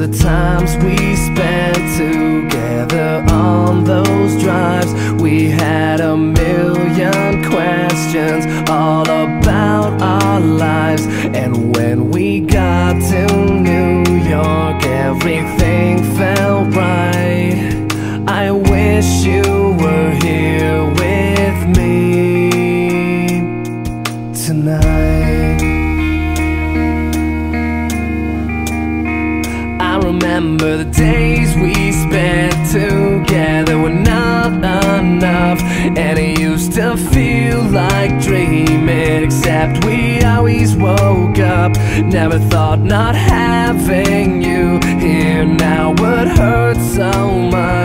the times we spent together on those drives. We had a million questions all about our lives. And when we got to New York, everything felt right. I wish you were here with me tonight. I remember the days we spent together were not enough, and it used to feel like dreaming, except we always woke up. Never thought not having you here now would hurt so much.